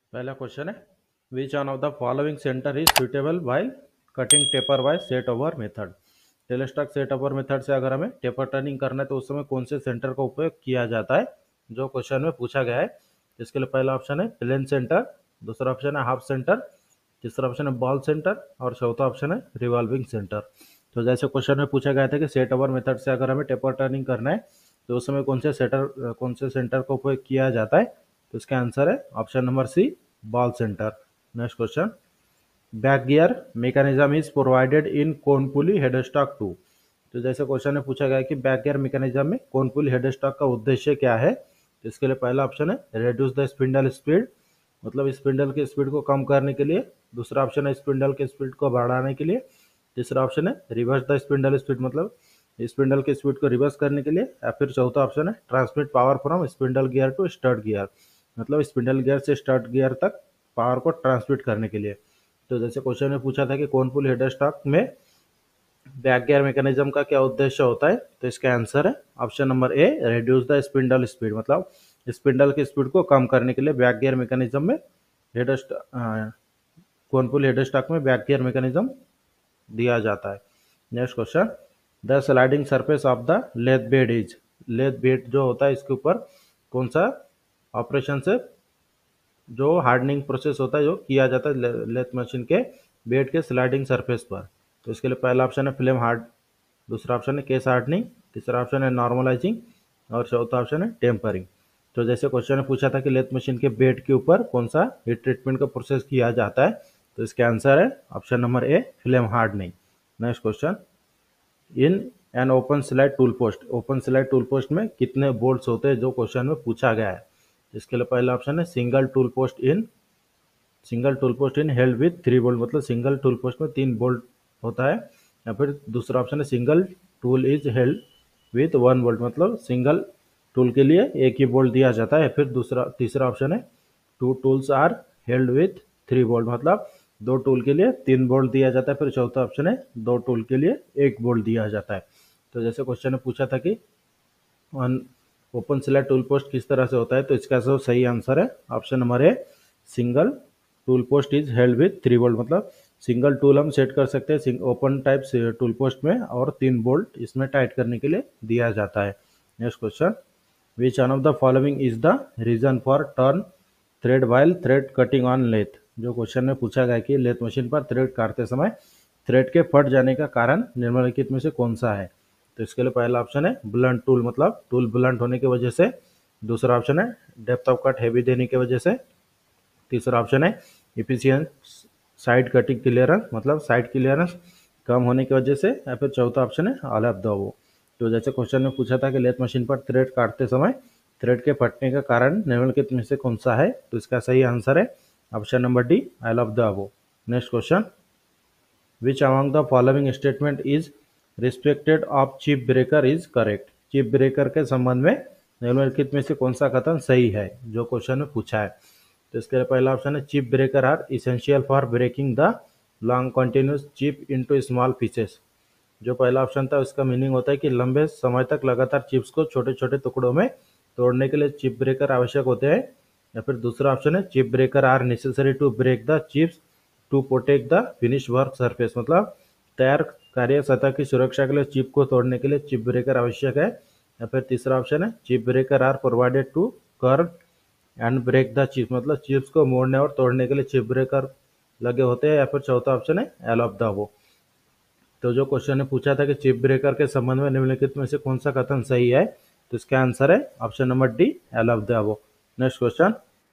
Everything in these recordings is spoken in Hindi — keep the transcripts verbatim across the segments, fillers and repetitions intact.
पहला क्वेश्चन है, which one of the following centre is suitable while cutting taper by set over method. Tailstock set over method से अगर हमें टेपर टर्निंग करना है तो उस समय कौन से सेंटर का उपयोग किया जाता है, जो क्वेश्चन में पूछा गया है। इसके लिए पहला ऑप्शन है प्लेन सेंटर, दूसरा ऑप्शन है हाफ सेंटर, तीसरा ऑप्शन है बॉल सेंटर और चौथा ऑप्शन है रिवॉल्विंग सेंटर। तो जैसे क्वेश्चन में पूछा गया था कि सेट ओवर मेथड से अगर हमें टेपर टर्निंग करना है तो उस समय कौन से सेंटर कौन से सेंटर का उपयोग किया जाता है, तो इसका आंसर है option number C, ball centre. Next question, back gear mechanism is provided in cone pulley headstock to. तो जैसे क्वेश्चन में पूछा गया कि बैक गियर मैकेनिज्म में कोन पुली हेडस्टॉक का उद्देश्य क्या है, तो इसके लिए पहला ऑप्शन है रेड्यूस द स्पिंडल स्पीड, मतलब स्पिंडल की स्पीड को कम करने के लिए। दूसरा ऑप्शन है स्पिंडल की स्पीड को बढ़ाने के लिए। तीसरा ऑप्शन है रिवर्स द स्पिंडल स्पीड, मतलब स्पिंडल की स्पीड को रिवर्स करने के लिए। या फिर चौथा ऑप्शन है transmit power from spindle gear to stud gear, मतलब स्पिंडल गियर से स्टर्ट गियर तक पावर को ट्रांसमिट करने के लिए। तो जैसे क्वेश्चन में पूछा था कि कौन पुल हेड स्टॉक में बैक गियर मैकेनिज्म का क्या उद्देश्य होता है, तो इसका आंसर है option number A, reduce the spindle speed, मतलब स्पिंडल की स्पीड को कम करने के लिए बैक गियर मैकेनिज्म में head cone pulley headstock में बैक गियर मैकेनिज्म दिया जाता है। Next question, the sliding surface of the lathe bed is. Lathe bed जो होता है इसके ऊपर कौन सा ऑपरेशन से जो हार्डनिंग प्रोसेस होता है जो किया जाता है लेथ मशीन के बेड के स्लाइडिंग सरफेस पर। तो इसके लिए पहला ऑप्शन है फ्लेम हार्ड, दूसरा ऑप्शन है केस हार्डनिंग, तीसरा ऑप्शन है नॉर्मलाइजिंग और चौथा ऑप्शन है टेम्परिंग। तो जैसे क्वेश्चन में पूछा था कि लेथ मशीन के बेड के ऊपर कौन सा हीट ट्रीटमेंट का प्रोसेस किया जाता है, तो इसका आंसर है option number A, flame hardening. Next question, in an open slide tool post, open slide tool post में कितने बोल्ट्स होते हैं, जो क्वेश्चन में पूछा गया है। इसके लिए पहला ऑप्शन है single tool post in single tool post in held with three bolt, मतलब सिंगल टूल पोस्ट में तीन बोल्ट होता है। या फिर दूसरा ऑप्शन है single tool is held with one bolt, मतलब सिंगल टूल के लिए एक ही बोल्ट दिया जाता है। फिर दूसरा तीसरा ऑप्शन है two tools are held with three bolt, मतलब दो टूल के लिए तीन बोल्ट दिया जाता है। फिर चौथा ऑप्शन है दो टूल के लिए एक बोल्ट दिया जाता है। तो जैसे क्वेश्चन ने पूछा था कि ओपन स्लैट टूल पोस्ट किस तरह से होता है, तो इसका जो सही आंसर है option number A, single tool post is held with three bolt, मतलब सिंगल टूल हम सेट कर सकते हैं ओपन टाइप टूल पोस्ट में और तीन बोल्ट इसमें टाइट करने के लिए दिया जाता है। Next question, which one of the following is the reason for turn thread while thread cutting on lathe. जो क्वेश्चन में पूछा गया कि लेथ मशीन पर थ्रेड काटते समय थ्रेड के फट जाने का कारण निम्नलिखित में से कौन सा है, तो इसके लिए पहला ऑप्शन है ब्लंट टूल, मतलब टूल ब्लंट होने की वजह से। दूसरा ऑप्शन है डेप्थ ऑफ कट हैवी देने की वजह से। तीसरा ऑप्शन है इफिशियंट साइड कटिंग क्लियरेंस, मतलब साइड क्लियरेंस कम होने की वजह से। या फिर चौथा ऑप्शन है ऑल ऑफ द अबव। तो जैसे क्वेश्चन में पूछा था कि लेथ मशीन पर थ्रेड काटते समय थ्रेड के फटने का कारण निम्नलिखित में से कौन सा है, तो इसका सही आंसर है option number D, all of the above. Next question, which among the following statement is respected of chip breaker is correct. Chip breaker के संबंध में निम्नलिखित में से कौन सा कथन सही है, जो क्वेश्चन में पूछा है। तो इसके लिए पहला ऑप्शन है chip breaker are essential for breaking the long continuous chip into small pieces. जो पहला ऑप्शन था उसका मीनिंग होता है कि लंबे समय तक लगातार चिप्स को छोटे छोटे टुकड़ों में तोड़ने के लिए चिप ब्रेकर आवश्यक होते हैं। या फिर दूसरा ऑप्शन है chip breaker are necessary to break the chips to protect the finish work surface, मतलब तैयार कार्य सतह की सुरक्षा के लिए चिप को तोड़ने के लिए चिप ब्रेकर आवश्यक है। या फिर तीसरा ऑप्शन है chip breaker are provided to curve and break the chips, मतलब चिप्स को मोड़ने और तोड़ने के लिए चिप ब्रेकर लगे होते हैं। या फिर चौथा ऑप्शन है ऑल ऑफ द अबव। तो जो क्वेश्चन ने पूछा था कि चिप ब्रेकर के संबंध में निम्नलिखित में से कौन सा कथन सही है, तो इसका आंसर है option number D, all of the above. Next question,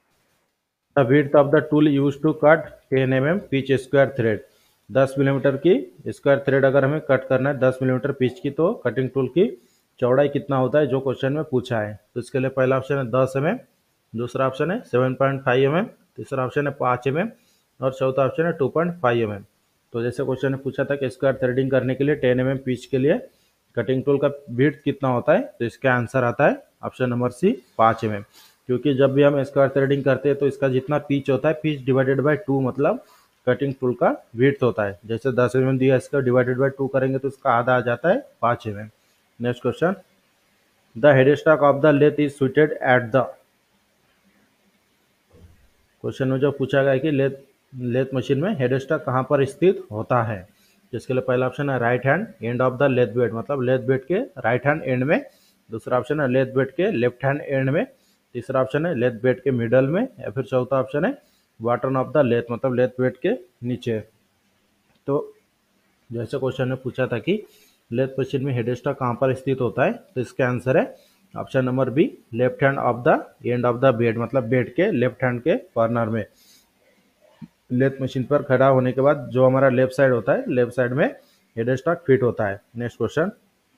the width of the tool use to cut ten M M pitch square thread. दस मिलीमीटर की स्क्वायर थ्रेड अगर हमें कट करना है दस मिलीमीटर पिच की, तो कटिंग टूल की चौड़ाई कितना होता है, जो क्वेश्चन में पूछा है। तो इसके लिए पहला ऑप्शन है दस एम एम, दूसरा ऑप्शन है seven point five M M, तीसरा ऑप्शन है पाँच एम एम और चौथा ऑप्शन है two point five M M. तो जैसे क्वेश्चन ने पूछा था कि स्क्वायर थ्रेडिंग करने के लिए टेन एम एम पिच के लिए कटिंग टूल का विड्थ कितना होता है, तो इसका आंसर आता है ऑप्शन नंबर सी, पाँच एम एम। क्योंकि जब भी हम स्क्वायर थ्रेडिंग करते हैं तो इसका जितना पिच होता है पिच डिवाइडेड बाय टू, मतलब कटिंग टूल का विड्थ होता है। जैसे दस एम एम दिया, इसका डिवाइडेड बाय टू करेंगे तो इसका आधा आ जाता है पाँच M M. Next question, the head stock of the lathe is suited at the question में जो पूछा गया है कि लेथ लेथ मशीन में हेड स्टॉक कहाँ पर स्थित होता है, जिसके लिए पहला ऑप्शन है right hand end of the lathe bed, मतलब लेथ बेड के राइट हैंड एंड में। दूसरा ऑप्शन है लेथ बेड के लेफ्ट हैंड एंड में। तीसरा ऑप्शन है लेथ बेड के मिडल में, या फिर चौथा ऑप्शन है बॉटम ऑफ द लेथ, मतलब लेथ बेड के नीचे। तो जैसे क्वेश्चन में पूछा था कि लेथ मशीन में हेड स्टॉक कहाँ पर स्थित होता है, तो इसका आंसर है option number B, left hand of the end of the bed, मतलब बेड के लेफ्ट हैंड के कॉर्नर में। लेथ मशीन पर खड़ा होने के बाद जो हमारा लेफ्ट साइड होता है, लेफ्ट साइड में हेड स्टॉक फिट होता है। Next question,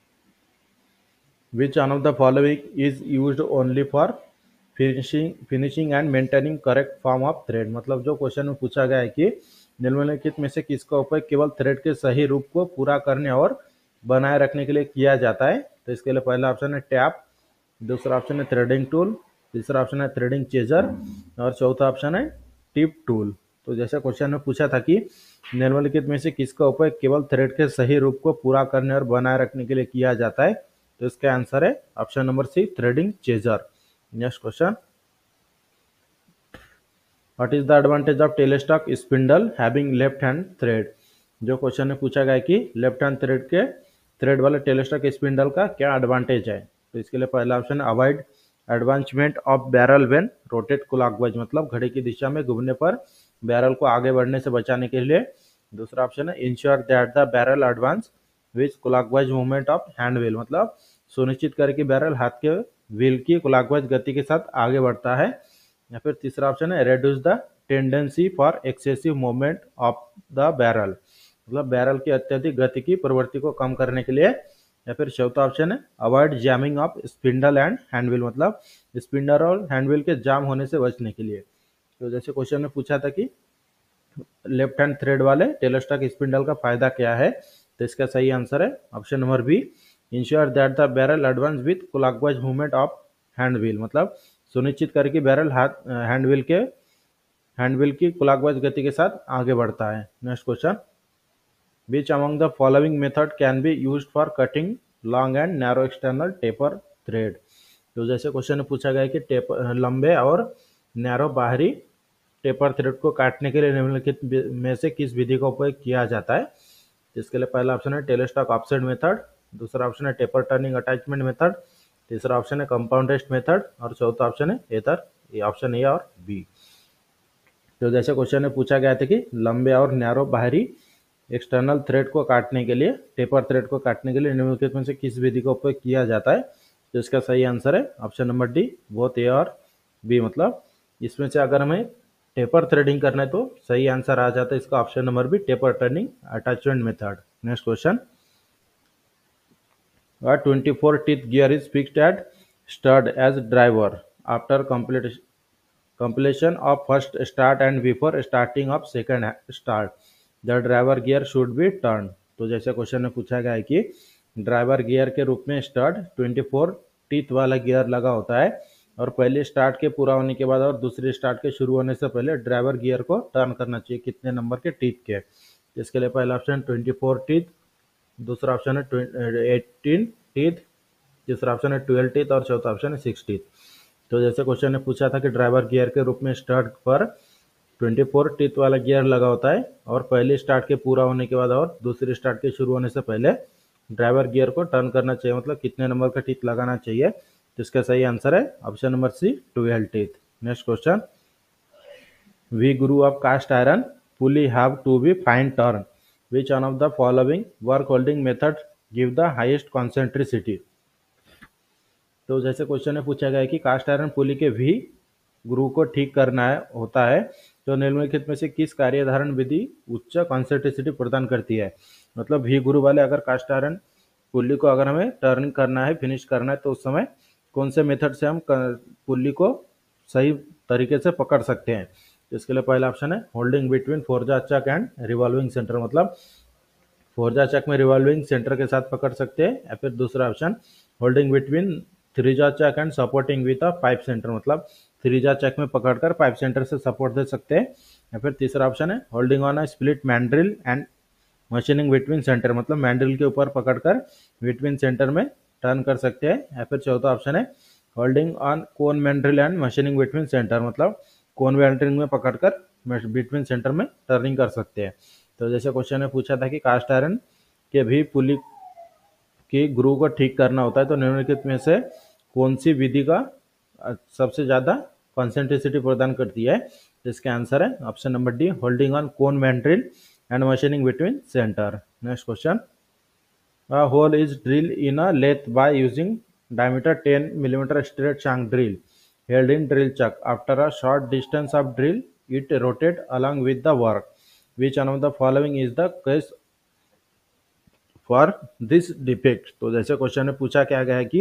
which one of the following is used only for finishing finishing and maintaining correct form of thread, मतलब जो क्वेश्चन में पूछा गया है कि निम्नलिखित में से किसका उपयोग केवल थ्रेड के सही रूप को पूरा करने और बनाए रखने के लिए किया जाता है, तो इसके लिए पहला ऑप्शन है टैप, दूसरा ऑप्शन है थ्रेडिंग टूल, तीसरा ऑप्शन है थ्रेडिंग चेजर, और चौथा ऑप्शन है टिप टूल। तो जैसे क्वेश्चन में पूछा था कि निम्नलिखित में से किसका उपयोग केवल थ्रेड के सही रूप को पूरा करने और बनाए रखने के लिए किया जाता है, तो इसका आंसर है option number C, threading chaser. Next question, what is the advantage of tailstock spindle having left hand thread, जो क्वेश्चन में पूछा गया कि लेफ्ट हैंड थ्रेड के थ्रेड वाले टेलेस्टॉक स्पिंडल का क्या एडवांटेज है, तो इसके लिए पहला ऑप्शन है avoid advancement of barrel when rotate clockwise, मतलब घड़ी की दिशा में घूमने पर बैरल को आगे बढ़ने से बचाने के लिए। दूसरा ऑप्शन है ensure that the barrel advance with clockwise movement of hand wheel, मतलब सुनिश्चित करे कि बैरल हाथ के व्हील की क्लॉकवाइज गति के साथ आगे बढ़ता है। या फिर तीसरा ऑप्शन है reduce the tendency for excessive movement of the barrel, मतलब बैरल की अत्यधिक गति की प्रवृत्ति को कम करने के लिए। या फिर चौथा ऑप्शन है avoid jamming of spindle and handwheel, मतलब स्पिंडल और हैंडव्हील के जाम होने से बचने के लिए। तो जैसे क्वेश्चन में पूछा था कि लेफ्ट हैंड थ्रेड वाले टेलेस्टॉक स्पिंडल का फायदा क्या है, तो इसका सही आंसर है option number B, ensure that the barrel advance with clockwise movement of hand wheel, मतलब सुनिश्चित करे कि बैरल हाथ हैंड व्हील के हैंड व्हील की क्लॉकवाइज गति के साथ आगे बढ़ता है। Next question, which among the following method can be used for cutting long and narrow external taper thread, तो जैसे क्वेश्चन में पूछा गया है कि टेपर लंबे और नैरो बाहरी टेपर थ्रेड को काटने के लिए निम्नलिखित में से किस विधि का उपयोग किया जाता है, इसके लिए पहला ऑप्शन है टेलेस्टॉक ऑफसेट मेथड, दूसरा ऑप्शन है टेपर टर्निंग अटैचमेंट मेथड, तीसरा ऑप्शन है कंपाउंड टेस्ट मेथड, और चौथा ऑप्शन है एथर, ये ऑप्शन ए और बी। तो जैसे क्वेश्चन में पूछा गया था कि लंबे और नैरो बाहरी एक्सटर्नल थ्रेड को काटने के लिए, टेपर थ्रेड को काटने के लिए निम्नलिखित में से किस विधि का उपयोग किया जाता है, तो इसका सही आंसर है option number D, both A और बी, मतलब इसमें से अगर हमें टेपर थ्रेडिंग करना है तो सही आंसर आ जाता है इसका option number B, taper turning attachment method. Next question, a twenty-four teeth gear is fixed at stud as driver after complete- completion of first start and before starting of second start the driver gear should be turned, तो जैसे क्वेश्चन में पूछा गया है कि ड्राइवर गियर के रूप में स्टड चौबीस टीथ वाला गियर लगा होता है, और पहले स्टार्ट के पूरा होने के बाद और दूसरे स्टार्ट के शुरू होने से पहले ड्राइवर गियर को टर्न करना चाहिए कितने नंबर के टीथ के, इसके लिए पहला ऑप्शन चौबीस टीथ, दूसरा ऑप्शन है अठारह टीथ, तीसरा ऑप्शन है बारह टीथ, और चौथा ऑप्शन है छह टीथ। तो जैसे क्वेश्चन ने पूछा था कि ड्राइवर गियर के रूप में स्टार्ट पर चौबीस टीथ वाला गियर लगा होता है, और पहले स्टार्ट के पूरा होने के बाद और दूसरे स्टार्ट के शुरू होने से पहले ड्राइवर गियर को टर्न करना चाहिए, मतलब कितने नंबर का टीथ लगाना चाहिए, तो इसका सही आंसर है ऑप्शन नंबर सी, बारह टीथ। Next question, V groove of cast iron pulley have to be fine turn, which one of the following work holding method give the highest concentricity, तो जैसे क्वेश्चन में पूछा गया है कि कास्ट आयरन पुली के वी ग्रू को ठीक करना है होता है, तो निम्नलिखित में से किस कार्यधारण विधि उच्च कॉन्सेंट्रिसिटी प्रदान करती है, मतलब वी ग्रू वाले अगर कास्ट आयरन पुली को अगर हमें टर्न करना है, फिनिश करना है, तो उस समय कौन से मेथड से हम पुली को सही तरीके से पकड़ सकते हैं, तो इसके लिए पहला ऑप्शन है holding between four jaw chuck and revolving centre, मतलब फोरजा चक में रिवॉल्विंग सेंटर के साथ पकड़ सकते हैं। या फिर दूसरा option holding between three jaw chuck and supporting with a pipe centre, मतलब थ्रीजा चक में पकड़कर पाइप सेंटर से सपोर्ट दे सकते हैं। या फिर तीसरा ऑप्शन है holding on a split mandrel and machining between centre, मतलब मैंड्रिल के ऊपर पकड़कर बिटवीन सेंटर में टर्न कर सकते हैं। या फिर चौथा ऑप्शन है holding on cone mandrel and machining between centre, मतलब कॉन्वे एंटरिंग में पकड़कर बिटवीन सेंटर में टर्निंग कर सकते हैं। तो जैसे क्वेश्चन में पूछा था कि कास्ट आयरन के भी पुली की ग्रू को ठीक करना होता है, तो निम्नलिखित में से कौन सी विधि का सबसे ज़्यादा कॉन्सेंट्रिसिटी प्रदान करती है? तो इसका आंसर है option number D, holding on cone mandrel and machining between centre. Next question, a hole is drilled in a lathe by using diameter ten millimeter straight shank drill held in drill chuck. After a short distance of drill, it rotates along with the work. Which one of the following is the case for this defect? तो जैसे क्वेश्चन में पूछा क्या गया है कि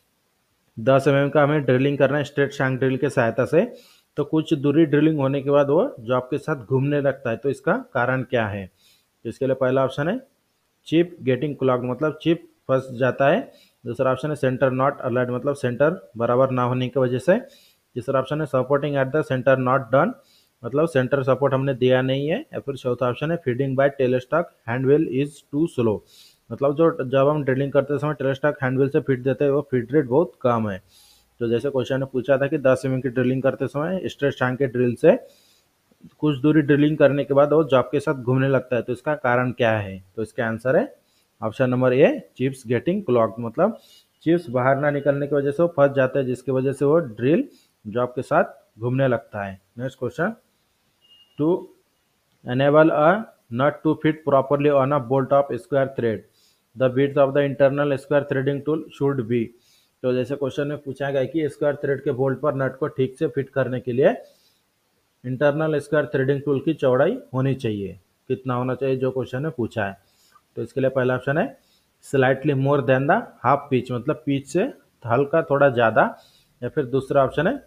दस एम एम का हमें ड्रिलिंग करना है स्ट्रेट शैंक ड्रिल के सहायता से, तो कुछ दूरी ड्रिलिंग होने के बाद वो जॉब के साथ घूमने लगता है, तो इसका कारण क्या है? तो इसके लिए पहला ऑप्शन है चिप गेटिंग क्लॉग्ड, मतलब चिप फंस जाता है। दूसरा ऑप्शन है सेंटर नॉट अलाइड, मतलब सेंटर बराबर ना होने की वजह से। तीसरा ऑप्शन है supporting at the centre not done, मतलब सेंटर सपोर्ट हमने दिया नहीं है। या फिर चौथा ऑप्शन है feeding by tailstock handwheel is too slow, मतलब जो जब हम ड्रिलिंग करते समय टेलस्टॉक हैंडवेल से फीड देते हैं वो फीड रेट बहुत कम है। तो जैसे क्वेश्चन ने पूछा था कि दस एम की ड्रिलिंग करते समय स्ट्रेट शैंक के ड्रिल से कुछ दूरी ड्रिलिंग करने के बाद वो जॉब के साथ घूमने लगता है, तो इसका कारण क्या है? तो इसका आंसर है option number A, chips getting clogged, मतलब चिप्स बाहर ना निकलने की वजह से वो फंस जाते हैं, जिसकी वजह से वो ड्रिल जॉब के साथ घूमने लगता है। Next question, to enable a nut to fit properly on a bolt of square thread, the width of the internal square threading tool should be। तो जैसे क्वेश्चन में पूछा गया कि स्क्वायर थ्रेड के बोल्ट पर नट को ठीक से फिट करने के लिए इंटरनल स्क्वायर थ्रेडिंग टूल की चौड़ाई होनी चाहिए, कितना होना चाहिए, जो क्वेश्चन में पूछा है। तो इसके लिए पहला ऑप्शन है slightly more than the half pitch, मतलब पिच से हल्का थोड़ा ज़्यादा। या फिर दूसरा ऑप्शन है,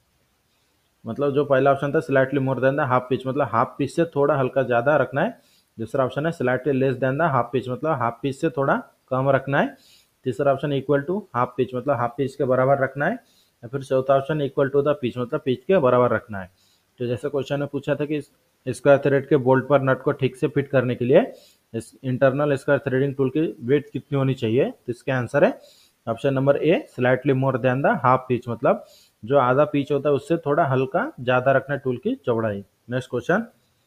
मतलब जो पहला ऑप्शन था slightly more than the half pitch, मतलब हाफ पिच से थोड़ा हल्का ज़्यादा रखना है। दूसरा ऑप्शन है slightly less than the half pitch, मतलब हाफ पिच से थोड़ा कम रखना है। तीसरा option equal to half pitch, मतलब हाफ पिच के बराबर रखना है। या फिर चौथा option equal to the pitch, मतलब पिच के बराबर रखना है। तो जैसे क्वेश्चन ने पूछा था कि स्क्वायर थ्रेड के बोल्ट पर नट को ठीक से फिट करने के लिए इस इंटरनल स्क्वायर थ्रेडिंग टूल की वेट कितनी होनी चाहिए? तो इसका आंसर है option number A, slightly more than the half pitch, मतलब जो आधा पिच होता है उससे थोड़ा हल्का ज़्यादा रखना टूल की चौड़ाई। Next question,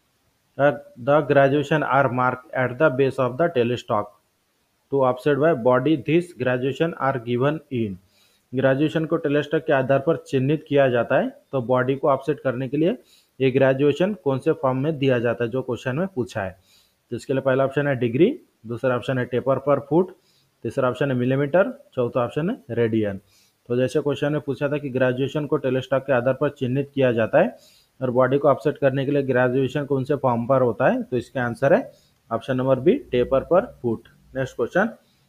the graduation are mark at the base of the tailstock to offset by body, this graduation are given in. Graduation को टेलीस्टॉक के आधार पर चिन्हित किया जाता है, तो बॉडी को ऑफसेट करने के लिए ये ग्रेजुएशन कौन से फॉर्म में दिया जाता है, जो क्वेश्चन में पूछा है? तो इसके लिए पहला ऑप्शन है डिग्री, दूसरा ऑप्शन है टेपर पर फुट, तीसरा ऑप्शन है मिलीमीटर, चौथा ऑप्शन है रेडियन। तो जैसे क्वेश्चन में पूछा था कि ग्रेजुएशन को टेलीस्टॉक के आधार पर चिन्हित किया जाता है और बॉडी को ऑफसेट करने के लिए ग्रेजुएशन कौन से फॉर्म पर होता है? तो इसका आंसर है ऑप्शन नंबर बी, टेपर पर फुट। Next question,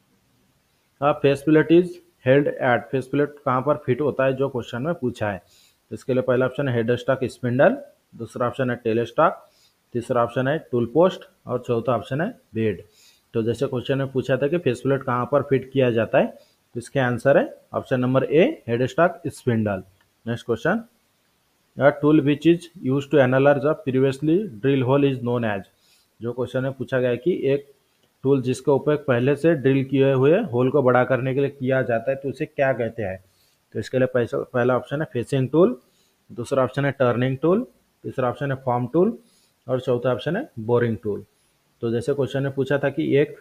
face plate is held at, face plate कहाँ पर फिट होता है, जो क्वेश्चन में पूछा है? तो इसके लिए पहला ऑप्शन है हेड स्टॉक स्पिंडल, दूसरा ऑप्शन है टेल स्टॉक, तीसरा ऑप्शन है टूल पोस्ट और चौथा ऑप्शन है बेड। तो जैसे क्वेश्चन में पूछा था कि फेस प्लेट कहाँ पर फिट किया जाता है, तो इसके आंसर है option number A, head stock spindle. Next question, a tool which is use to analyse a previously drill hole is known as, जो क्वेश्चन में पूछा गया है कि एक टूल जिसका उपयोग पहले से ड्रिल किए हुए होल को बड़ा करने के लिए किया जाता है, तो उसे क्या कहते हैं? तो इसके लिए पैसा पहला ऑप्शन है फेसिंग टूल, दूसरा ऑप्शन है टर्निंग टूल, तीसरा ऑप्शन है फॉर्म टूल और चौथा ऑप्शन है बोरिंग टूल। तो जैसे क्वेश्चन ने पूछा था कि एक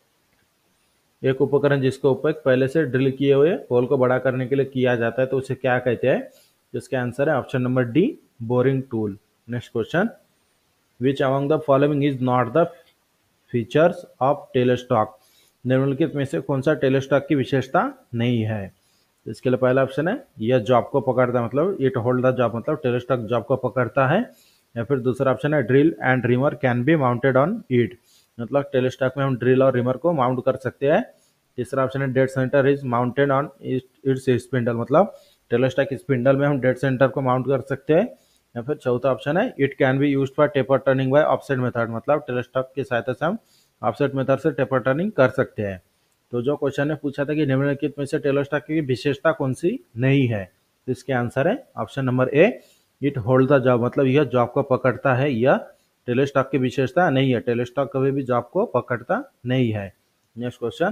एक उपकरण जिसका उपयोग पहले से ड्रिल किए हुए होल को बड़ा करने के लिए किया जाता है, तो उसे क्या कहते हैं? तो इसका आंसर है option number D, boring tool. Next question, which among the following is not the features of tailstock, निम्नलिखित में से कौन सा टेलीस्टॉक की विशेषता नहीं है? तो इसके लिए पहला ऑप्शन है यह जॉब को पकड़ता है, मतलब इट होल्ड द जॉब, मतलब टेलीस्टॉक जॉब को पकड़ता है। या फिर दूसरा ऑप्शन है drill and reamer can be mounted on it, मतलब टेलीस्टॉक में हम ड्रिल और रिमर को माउंट कर सकते हैं। तीसरा ऑप्शन है dead centre is mounted on its spindle, मतलब टेलीस्टॉक स्पिंडल में हम डेड सेंटर को माउंट कर सकते हैं। या फिर चौथा ऑप्शन है it can be used for taper turning by offset method, मतलब टेलीस्टॉक की सहायता से हम ऑफसेट मेथड से टेपर टर्निंग कर सकते हैं। तो जो क्वेश्चन ने पूछा था कि निम्नलिखित में से टेलीस्टॉक की विशेषता कौन सी नहीं है, तो इसके आंसर है option number A, it hold the job, मतलब यह जॉब को पकड़ता है। यह टेलीस्टॉक की विशेषता नहीं है, टेलीस्टॉक कभी भी जॉब को पकड़ता नहीं है। Next question,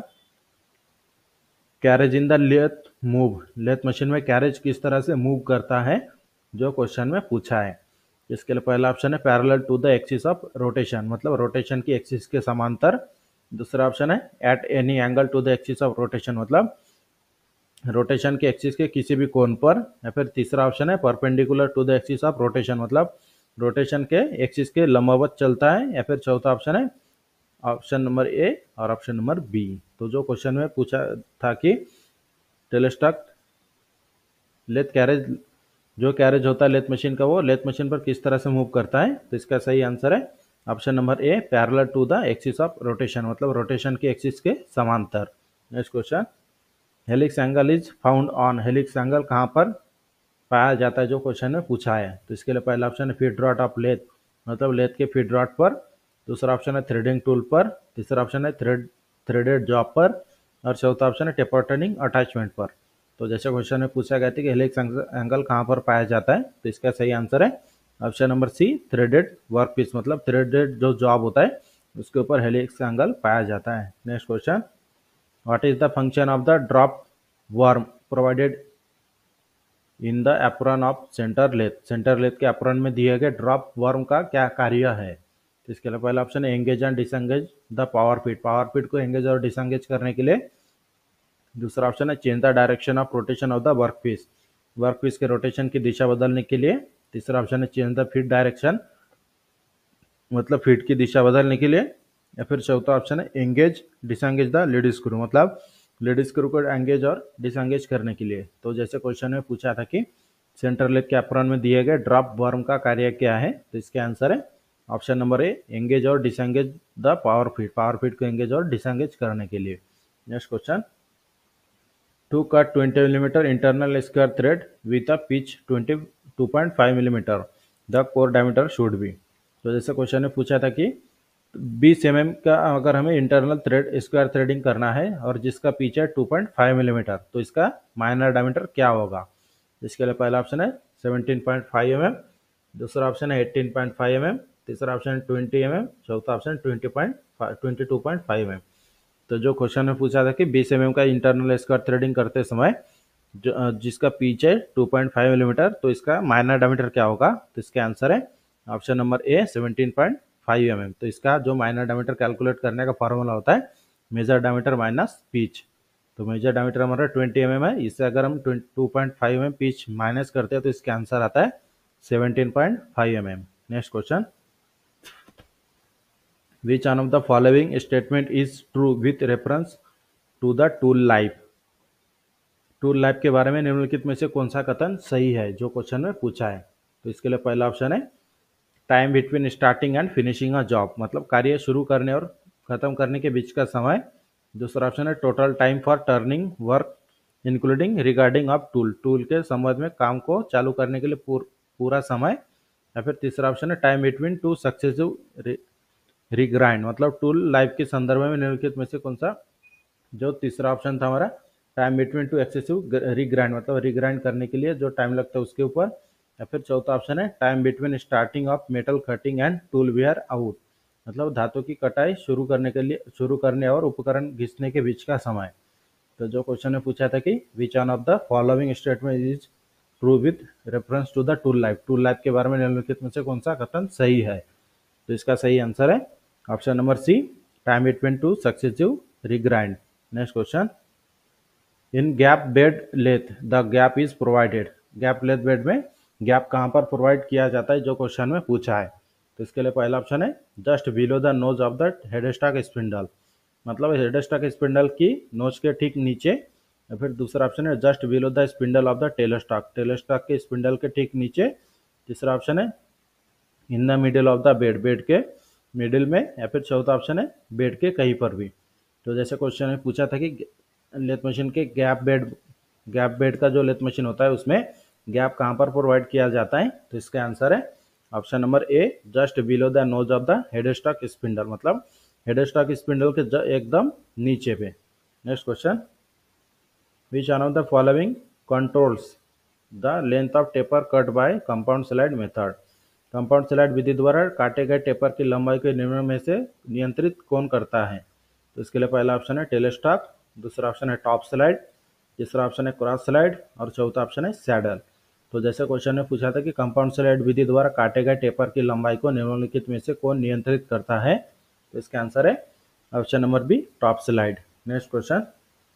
carriage in the lathe move, lathe machine में कैरेज किस तरह से मूव करता है, जो क्वेश्चन में पूछा है। इसके लिए पहला ऑप्शन है parallel to the axis of rotation, मतलब रोटेशन की एक्सिस के समांतर। दूसरा ऑप्शन है at any angle to the axis of rotation, मतलब रोटेशन के एक्सिस के किसी भी कोण पर। या फिर तीसरा ऑप्शन है perpendicular to the axis of rotation, मतलब रोटेशन के एक्सिस के लंबवत चलता है। या फिर चौथा ऑप्शन है ऑप्शन नंबर ए और ऑप्शन नंबर बी। तो जो क्वेश्चन में पूछा था कि टेलेस्टॉक लेथ कैरेज, जो कैरेज होता है लेथ मशीन का, वो लेथ मशीन पर किस तरह से मूव करता है। तो इसका सही आंसर है option number A parallel to the axis of rotation, मतलब रोटेशन के एक्सिस के समांतर। Next question, helix angle is found on, helix angle कहाँ पर पाया जाता है, जो क्वेश्चन में पूछा है। तो इसके लिए पहला ऑप्शन है फीड रॉड ऑफ लेथ, मतलब लेथ के फीड रॉड पर। दूसरा ऑप्शन है थ्रेडिंग टूल पर। तीसरा ऑप्शन है थ्रेड थ्रेडेड जॉब पर। और चौथा ऑप्शन है टेपर टर्निंग अटैचमेंट पर। तो जैसे क्वेश्चन में पूछा गया था कि हेलिक्स एंगल कहाँ पर पाया जाता है, तो इसका सही आंसर है option number C threaded workpiece, मतलब थ्रेडेड जो जॉब होता है उसके ऊपर हेलिक्स एंगल पाया जाता है। Next question, what is the function of the drop worm provided in the apron of centre lathe, centre lathe के एप्रन में दिए गए ड्रॉप वर्म का क्या कार्य है। तो इसके लिए पहला ऑप्शन है engage and disengage the power feed, power feed को एंगेज और डिसएंगेज करने के लिए। दूसरा ऑप्शन है change the direction of rotation of the workpiece, workpiece के रोटेशन की दिशा बदलने के लिए। तीसरा ऑप्शन है चेंज द फीड डायरेक्शन, मतलब फीड की दिशा बदलने के लिए। या फिर चौथा ऑप्शन है engage disengage the lead screw, मतलब लीड स्क्रू को एंगेज और डिसएंगेज करने के लिए। तो जैसे क्वेश्चन में पूछा था कि सेंटर लेथ के एप्रन में दिए गए ड्रॉप वर्म का कार्य क्या है, तो इसके आंसर है ऑप्शन नंबर ए एंगेज और disengage the power feed, power feed को एंगेज और डिसएंगेज करने के लिए। Next question, to cut twenty millimetre internal square thread with a pitch twenty two point five millimetre the core diameter should be. तो जैसे क्वेश्चन में पूछा था कि बीस एम एम का अगर हमें इंटरनल थ्रेड स्क्वायर थ्रेडिंग करना है और जिसका पिच है टू पॉइंट फाइव मिलीमीटर, तो इसका माइनर डायमीटर क्या होगा। इसके लिए पहला ऑप्शन है seventeen point five M M, दूसरा ऑप्शन है eighteen point five M M, तीसरा ऑप्शन है ट्वेंटी एम एम, चौथा option twenty point twenty two point five M M. तो जो क्वेश्चन में पूछा था कि बीस एम एम का इंटरनल स्क्वायर थ्रेडिंग करते समय जो जिसका पिच है टू पॉइंट फाइव मिलीमीटर, तो इसका माइनर डायमीटर क्या होगा। तो इसका आंसर है option number A seventeen point five M M. तो इसका जो माइनर डायमीटर कैलकुलेट करने का फॉर्मूला होता है मेजर डायमीटर माइनस पिच। तो मेजर डायमीटर हमारा ट्वेंटी एम एम है, इससे अगर हम two point five M M pitch minus करते हैं तो इसका आंसर आता है seventeen point five M M. Next question, which one of the following statement is true with reference to the tool life, tool life के बारे में निम्नलिखित में से कौन सा कथन सही है, जो क्वेश्चन में पूछा है। तो इसके लिए पहला ऑप्शन है time between starting and finishing a job, मतलब कार्य शुरू करने और खत्म करने के बीच का समय। दूसरा ऑप्शन है total time for turning work including regarding of tool, tool के संबंध में काम को चालू करने के लिए पूर, पूरा समय। या फिर तीसरा ऑप्शन है time between two successive regrind, मतलब टूल लाइफ के संदर्भ में निम्नलिखित में से कौन सा, जो तीसरा ऑप्शन था हमारा time between two excessive regrind, मतलब रिग्राइंड करने के लिए जो टाइम लगता है उसके ऊपर। या फिर चौथा ऑप्शन है time between starting of metal cutting and tool wear out, मतलब धातु की कटाई शुरू करने के लिए शुरू करने और उपकरण घिसने के बीच का समय। तो जो क्वेश्चन ने पूछा था कि which one of the following statement is true with reference to the tool life, tool life के बारे में निम्नलिखित में से कौन सा कथन सही है। तो इसका सही आंसर है option number C time between two successive regrind. Next question, in gap bed lathe the gap is provided, gap lathe bed में गैप कहाँ पर प्रोवाइड किया जाता है, जो क्वेश्चन में पूछा है। तो इसके लिए पहला ऑप्शन है just below the nose of the headstock spindle, मतलब हेडस्टॉक स्पिंडल की नोज के ठीक नीचे। या फिर दूसरा ऑप्शन है just below the spindle of the tailstock, tailstock के स्पिंडल के ठीक नीचे। तीसरा ऑप्शन है in the middle of the bed, bed के मिडिल में। या फिर चौथा ऑप्शन है बेड के कहीं पर भी। तो जैसे क्वेश्चन में पूछा था कि लेथ मशीन के गैप बेड, गैप बेड का जो लेथ मशीन होता है उसमें गैप कहाँ पर प्रोवाइड किया जाता है, तो इसका आंसर है option number A just below the nose of the headstock spindle, मतलब हेडस्टॉक स्पिंडल के एकदम नीचे पे। Next question, which one of the following controls the length of taper cut by compound slide method, compound slide विधि द्वारा काटे गए टेपर की लंबाई के निम्न में से नियंत्रित कौन करता है। तो इसके लिए पहला ऑप्शन है टेलस्टॉक, दूसरा ऑप्शन है टॉप स्लाइड, तीसरा ऑप्शन है क्रॉस स्लाइड और चौथा ऑप्शन है सैडल। तो जैसे क्वेश्चन में पूछा था कि कंपाउंड स्लाइड विधि द्वारा काटे गए टेपर की लंबाई को निम्नलिखित में से कौन नियंत्रित करता है, तो इसका आंसर है option number B, top slide. Next question,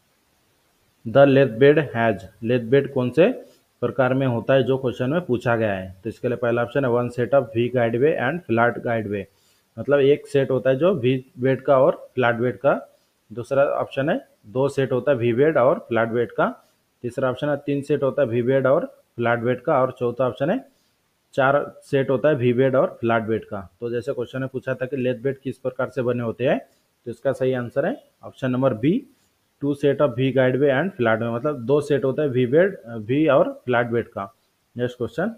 the lathe bed has, lathe bed कौन से प्रकार में होता है जो क्वेश्चन में पूछा गया है, तो इसके लिए पहला ऑप्शन है one set of V guide way and flat guide way, मतलब एक सेट होता है जो वी बेड का और फ्लैट बेड का। दूसरा ऑप्शन है दो सेट होता है वी बेड और फ्लैट बेड का। तीसरा ऑप्शन है तीन सेट होता है वी बेड और फ्लैट बेड का। और चौथा ऑप्शन है चार सेट होता है वी बेड और फ्लैट बेड का। तो जैसे क्वेश्चन ने पूछा था कि लेथ बेड किस प्रकार से बने होते हैं, तो इसका सही आंसर है option number B, two set of V guide way and flat way, मतलब दो सेट होता है वी बेड वी और फ्लैट बेड का। Next question,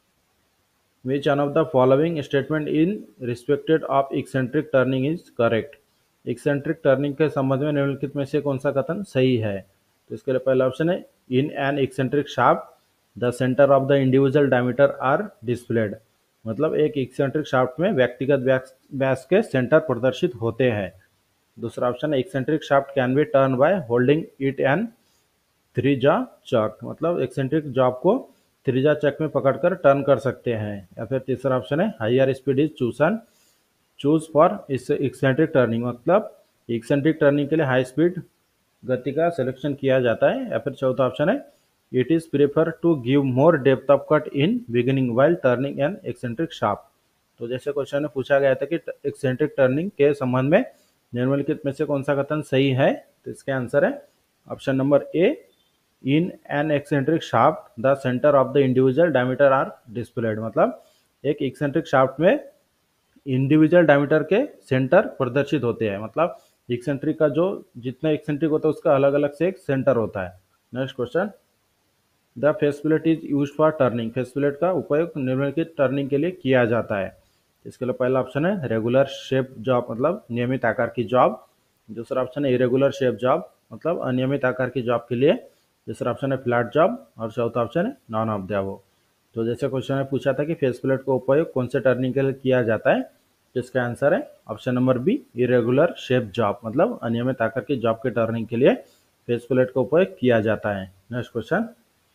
which one of the following statement in respected of eccentric turning is correct, eccentric turning के संबंध में निम्नलिखित में से कौन सा कथन सही है, तो इसके लिए पहला ऑप्शन है in an eccentric shaft the centre of the individual diameter are displaced, मतलब एक एक्सेंट्रिक शाफ्ट में व्यक्तिगत व्यास के सेंटर प्रदर्शित होते हैं। दूसरा ऑप्शन है eccentric shaft can be turn by holding it an three jaw chuck, मतलब एक्सेंट्रिक जॉब को थ्री-जा चक में पकड़कर टर्न कर सकते हैं। या फिर तीसरा ऑप्शन है higher speed is chosen choose for eccentric turning, मतलब एक्सेंट्रिक टर्निंग के लिए हाई स्पीड गति का सिलेक्शन किया जाता है। या फिर चौथा ऑप्शन है it is prefer to give more depth of cut in beginning while turning an eccentric shaft. तो जैसे क्वेश्चन में पूछा गया था कि एक्सेंट्रिक टर्निंग के संबंध में निम्नलिखित में से कौन सा कथन सही है, तो इसका आंसर है option number A, in an eccentric shaft the centre of the individual diameter are displaced, मतलब एक एक्सेंट्रिक शाफ्ट में इंडिविजुअल डायमीटर के सेंटर प्रदर्शित होते हैं, मतलब एक्सेंट्रिक का जो जितना एक्सेंट्रिक होता है उसका अलग अलग से एक सेंटर होता है। Next question, the face plate is use for turning, face plate का उपयोग निम्नलिखित टर्निंग के लिए किया जाता है। इसके लिए पहला ऑप्शन है रेगुलर शेप जॉब, मतलब नियमित आकार की जॉब। दूसरा ऑप्शन है इरेगुलर शेप जॉब, मतलब अनियमित आकार की जॉब के लिए। तीसरा ऑप्शन है फ्लैट जॉब और चौथा ऑप्शन है नॉन ऑफ द अबव। तो जैसे क्वेश्चन में पूछा था कि फेस प्लेट का उपयोग कौन से टर्निंग के लिए किया जाता है, तो इसका आंसर है option number B, irregular shape job, मतलब अनियमित आकार की जॉब के टर्निंग के लिए फेस प्लेट का उपयोग किया जाता है। Next question,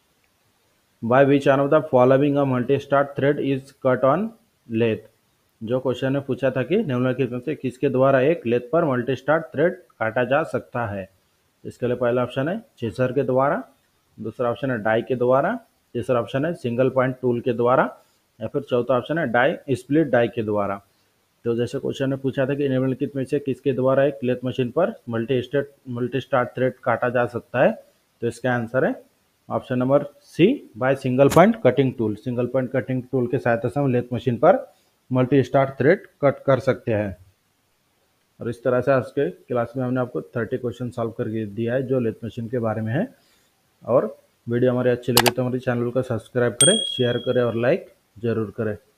by which one of the following a multi start thread is cut on lathe, जो क्वेश्चन ने पूछा था कि निम्नलिखित में से किसके द्वारा एक लेथ पर मल्टी स्टार्ट थ्रेड काटा जा सकता है। इसके लिए पहला ऑप्शन है चेजर के द्वारा, दूसरा ऑप्शन है डाई के द्वारा, तीसरा ऑप्शन है सिंगल पॉइंट टूल के द्वारा, या फिर चौथा ऑप्शन है डाई स्प्लिट डाई के द्वारा। तो जैसे क्वेश्चन ने पूछा था कि निम्नलिखित में से किसके द्वारा एक लेथ मशीन पर multi state multi start thread काटा जा सकता है, तो इसका आंसर है option number C, by single point cutting tool. Single point cutting tool के सहायता से हम लेथ मशीन पर मल्टी स्टार्ट थ्रेड कट कर सकते हैं। और इस तरह से आज के क्लास में हमने आपको थर्टी क्वेश्चन सॉल्व करके दिया है जो लेथ मशीन के बारे में है। और वीडियो हमारी अच्छी लगी तो हमारे चैनल को सब्सक्राइब करें, शेयर करें और लाइक जरूर करें।